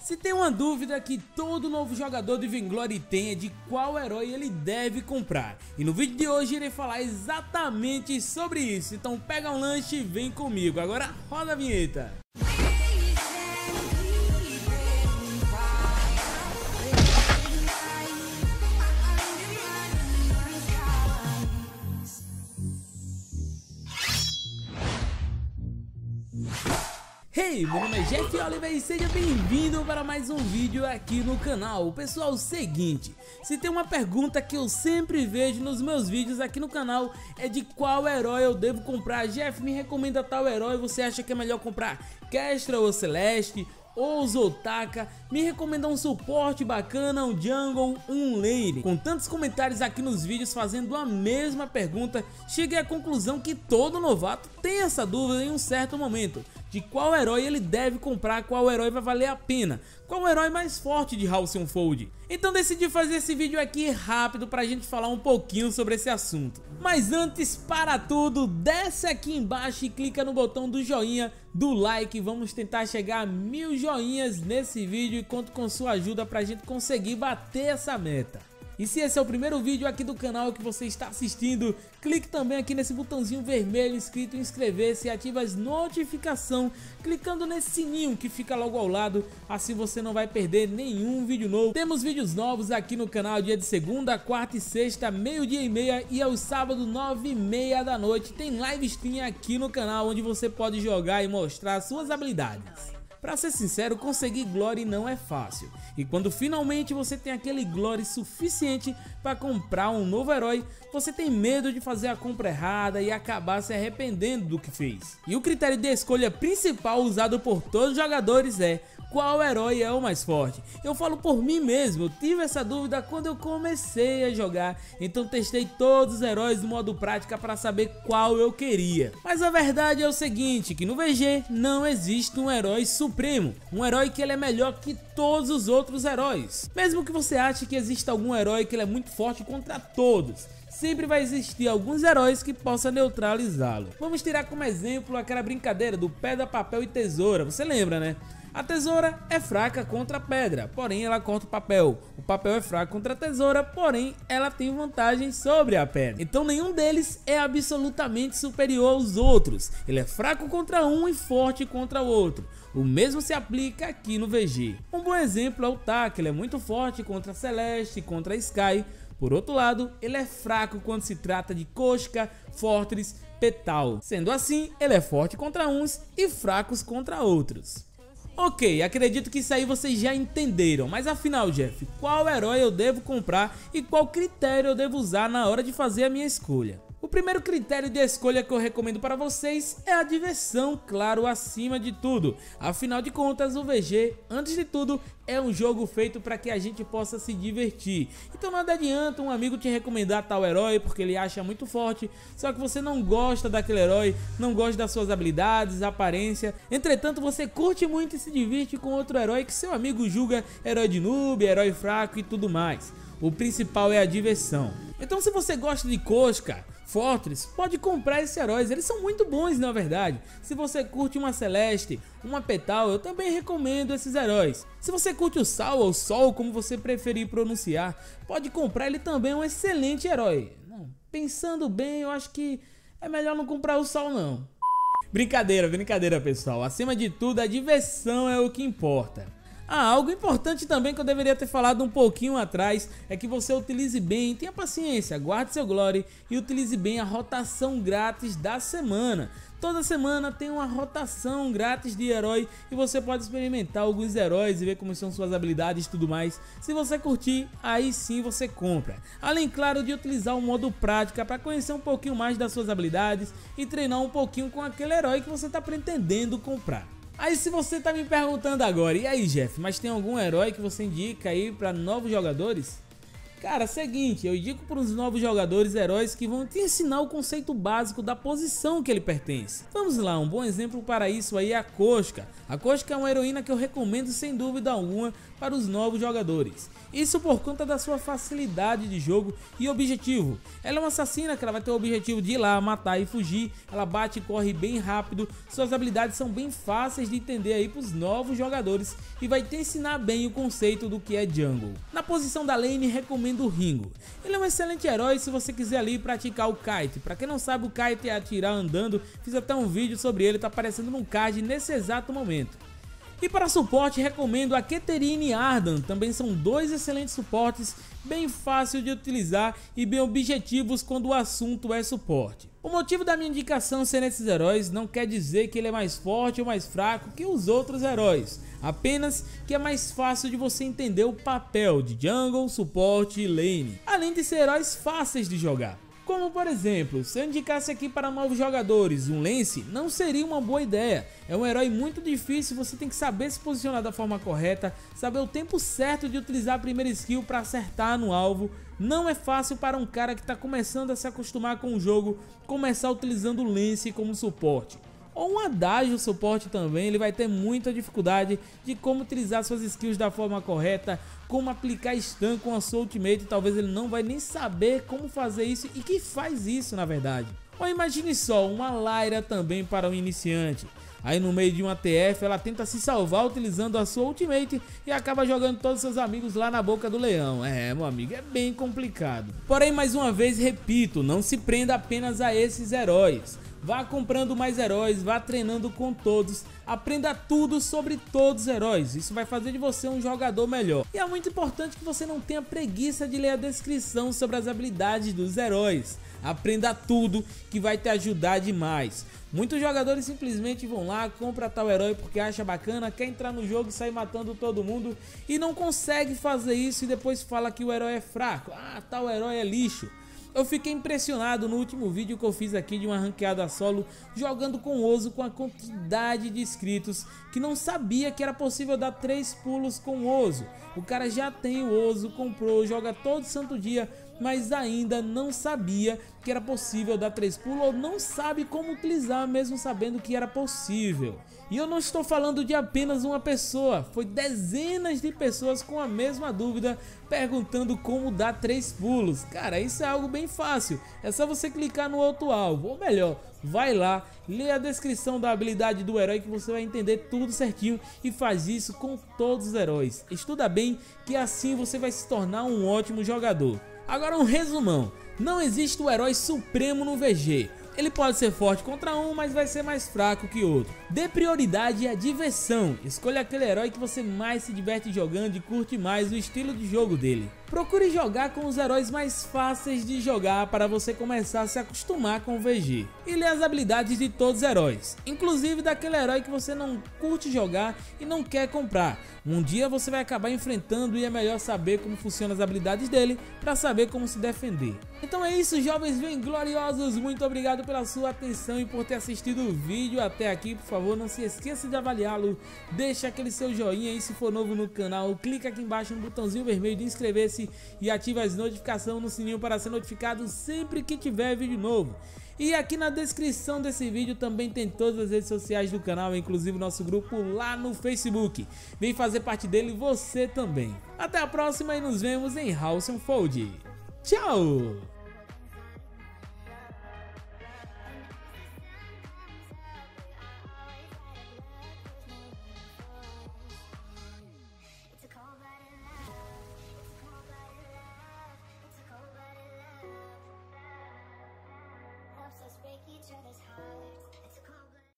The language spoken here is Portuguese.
Se tem uma dúvida que todo novo jogador de Vainglory tem é de qual herói ele deve comprar. E no vídeo de hoje irei falar exatamente sobre isso. Então pega um lanche e vem comigo. Agora roda a vinheta. Hey, meu nome é Jeff Oliver e seja bem-vindo para mais um vídeo aqui no canal. Pessoal, seguinte, se tem uma pergunta que eu sempre vejo nos meus vídeos aqui no canal é de qual herói eu devo comprar. Jeff, me recomenda tal herói, você acha que é melhor comprar Kestra ou Celeste? Ou Zotaka, me recomenda um suporte bacana, um jungle, um lane. Com tantos comentários aqui nos vídeos fazendo a mesma pergunta, cheguei à conclusão que todo novato tem essa dúvida em um certo momento, de qual herói ele deve comprar, qual herói vai valer a pena, qual o herói mais forte de Halcyon Fold. Então decidi fazer esse vídeo aqui rápido pra gente falar um pouquinho sobre esse assunto. Mas antes, para tudo, desce aqui embaixo e clica no botão do joinha, do like. Vamos tentar chegar a 1000 joinhas nesse vídeo e conto com sua ajuda pra gente conseguir bater essa meta. E se esse é o primeiro vídeo aqui do canal que você está assistindo, clique também aqui nesse botãozinho vermelho escrito inscrever-se e ative as notificações clicando nesse sininho que fica logo ao lado, assim você não vai perder nenhum vídeo novo. Temos vídeos novos aqui no canal dia de segunda, quarta e sexta, meio-dia e meia, e aos sábados 9h30 da noite tem live stream aqui no canal onde você pode jogar e mostrar suas habilidades. Pra ser sincero, conseguir Glory não é fácil, e quando finalmente você tem aquele Glory suficiente para comprar um novo herói, você tem medo de fazer a compra errada e acabar se arrependendo do que fez. E o critério de escolha principal usado por todos os jogadores é qual herói é o mais forte. Eu falo por mim mesmo, eu tive essa dúvida quando eu comecei a jogar, então testei todos os heróis no modo prática para saber qual eu queria. Mas a verdade é o seguinte, que no VG não existe um herói supremo, um herói que ele é melhor que todos os outros heróis. Mesmo que você ache que exista algum herói que ele é muito forte contra todos, sempre vai existir alguns heróis que possam neutralizá-lo. Vamos tirar como exemplo aquela brincadeira do pedra, papel e tesoura, você lembra, né? A tesoura é fraca contra a pedra, porém ela corta o papel. O papel é fraco contra a tesoura, porém ela tem vantagem sobre a pedra. Então nenhum deles é absolutamente superior aos outros. Ele é fraco contra um e forte contra o outro. O mesmo se aplica aqui no VG. Um bom exemplo é o Tak, ele é muito forte contra a Celeste, contra a Sky. Por outro lado, ele é fraco quando se trata de Koshka, Fortress, Petal. Sendo assim, ele é forte contra uns e fracos contra outros. Ok, acredito que isso aí vocês já entenderam, mas afinal, Jeff, qual herói eu devo comprar e qual critério eu devo usar na hora de fazer a minha escolha? O primeiro critério de escolha que eu recomendo para vocês é a diversão, claro, acima de tudo. Afinal de contas, o VG, antes de tudo, é um jogo feito para que a gente possa se divertir. Então nada adianta um amigo te recomendar tal herói porque ele acha muito forte, só que você não gosta daquele herói, não gosta das suas habilidades, aparência. Entretanto, você curte muito e se diverte com outro herói que seu amigo julga herói de noob, herói fraco e tudo mais. O principal é a diversão. Então se você gosta de Koshka, Fortress, pode comprar esses heróis, eles são muito bons na verdade. Se você curte uma Celeste, uma Petal, eu também recomendo esses heróis. Se você curte o Sal ou Sol, como você preferir pronunciar, pode comprar, ele também é um excelente herói. Não, pensando bem, eu acho que é melhor não comprar o Sol não. Brincadeira, brincadeira pessoal, acima de tudo a diversão é o que importa. Algo importante também que eu deveria ter falado um pouquinho atrás é que você utilize bem, tenha paciência, guarde seu Glory e utilize bem a rotação grátis da semana. Toda semana tem uma rotação grátis de herói e você pode experimentar alguns heróis e ver como são suas habilidades e tudo mais. Se você curtir, aí sim você compra. Além, claro, de utilizar o modo prática para conhecer um pouquinho mais das suas habilidades e treinar um pouquinho com aquele herói que você está pretendendo comprar. Aí se você tá me perguntando agora, e aí Jeff, mas tem algum herói que você indica aí para novos jogadores? Cara, seguinte, eu indico para os novos jogadores heróis que vão te ensinar o conceito básico da posição que ele pertence. Vamos lá, um bom exemplo para isso aí é a Koshka. A Koshka é uma heroína que eu recomendo sem dúvida alguma para os novos jogadores. Isso por conta da sua facilidade de jogo e objetivo. Ela é uma assassina que ela vai ter o objetivo de ir lá, matar e fugir. Ela bate e corre bem rápido. Suas habilidades são bem fáceis de entender aí para os novos jogadores e vai te ensinar bem o conceito do que é jungle. Na posição da lane, recomendo o Ringo. Ele é um excelente herói se você quiser ali praticar o kite. Para quem não sabe, o kite é atirar andando. Fiz até um vídeo sobre ele, tá aparecendo num card nesse exato momento. E para suporte, recomendo a Keterine e Ardan, também são dois excelentes suportes, bem fácil de utilizar e bem objetivos quando o assunto é suporte. O motivo da minha indicação ser esses heróis não quer dizer que ele é mais forte ou mais fraco que os outros heróis, apenas que é mais fácil de você entender o papel de jungle, suporte e lane, além de ser heróis fáceis de jogar. Como por exemplo, se eu indicasse aqui para novos jogadores um Lance, não seria uma boa ideia. É um herói muito difícil, você tem que saber se posicionar da forma correta, saber o tempo certo de utilizar a primeira skill para acertar no alvo. Não é fácil para um cara que está começando a se acostumar com o jogo, começar utilizando o Lance como suporte. Ou um Adágio suporte também, ele vai ter muita dificuldade de como utilizar suas skills da forma correta, como aplicar stun com a sua ultimate, talvez ele não vai nem saber como fazer isso e que faz isso na verdade. Ou imagine só, uma Lyra também para um iniciante. Aí no meio de uma TF ela tenta se salvar utilizando a sua ultimate e acaba jogando todos seus amigos lá na boca do leão. Meu amigo, é bem complicado. Porém, mais uma vez repito, não se prenda apenas a esses heróis. Vá comprando mais heróis, vá treinando com todos, aprenda tudo sobre todos os heróis, isso vai fazer de você um jogador melhor. E é muito importante que você não tenha preguiça de ler a descrição sobre as habilidades dos heróis, aprenda tudo que vai te ajudar demais. Muitos jogadores simplesmente vão lá, compra tal herói porque acha bacana, quer entrar no jogo e sair matando todo mundo e não consegue fazer isso e depois fala que o herói é fraco, tal herói é lixo. Eu fiquei impressionado no último vídeo que eu fiz aqui de uma ranqueada solo jogando com o Oso com a quantidade de inscritos que não sabia que era possível dar 3 pulos com o Oso. O cara já tem o Oso, comprou, joga todo santo dia, mas ainda não sabia que era possível dar 3 pulos ou não sabe como utilizar mesmo sabendo que era possível. E eu não estou falando de apenas uma pessoa, foi dezenas de pessoas com a mesma dúvida perguntando como dar 3 pulos. Cara, isso é algo bem fácil, é só você clicar no outro alvo, ou melhor, vai lá, lê a descrição da habilidade do herói que você vai entender tudo certinho e faz isso com todos os heróis. Estuda bem que assim você vai se tornar um ótimo jogador. Agora um resumão, não existe o herói supremo no VG. Ele pode ser forte contra um, mas vai ser mais fraco que outro. Dê prioridade à diversão. Escolha aquele herói que você mais se diverte jogando e curte mais o estilo de jogo dele. Procure jogar com os heróis mais fáceis de jogar para você começar a se acostumar com o VG. E lê as habilidades de todos os heróis, inclusive daquele herói que você não curte jogar e não quer comprar. Um dia você vai acabar enfrentando e é melhor saber como funcionam as habilidades dele para saber como se defender. Então é isso, jovens bem gloriosos, muito obrigado pela sua atenção e por ter assistido o vídeo até aqui. Por favor, não se esqueça de avaliá-lo, deixa aquele seu joinha aí se for novo no canal, clica aqui embaixo no botãozinho vermelho de inscrever-se e ativa as notificações no sininho para ser notificado sempre que tiver vídeo novo. E aqui na descrição desse vídeo também tem todas as redes sociais do canal, inclusive nosso grupo lá no Facebook. Vem fazer parte dele você também. Até a próxima e nos vemos em House on Fold. Tchau!